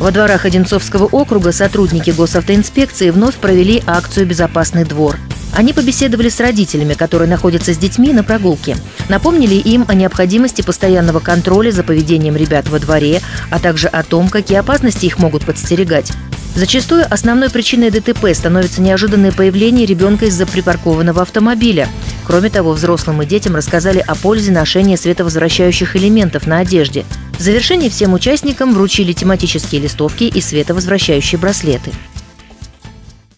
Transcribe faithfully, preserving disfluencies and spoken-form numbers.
Во дворах Одинцовского округа сотрудники госавтоинспекции вновь провели акцию «Безопасный двор». Они побеседовали с родителями, которые находятся с детьми на прогулке. Напомнили им о необходимости постоянного контроля за поведением ребят во дворе, а также о том, какие опасности их могут подстерегать. Зачастую основной причиной ДТП становится неожиданное появление ребенка из-за припаркованного автомобиля. Кроме того, взрослым и детям рассказали о пользе ношения световозвращающих элементов на одежде. В завершение всем участникам вручили тематические листовки и световозвращающие браслеты.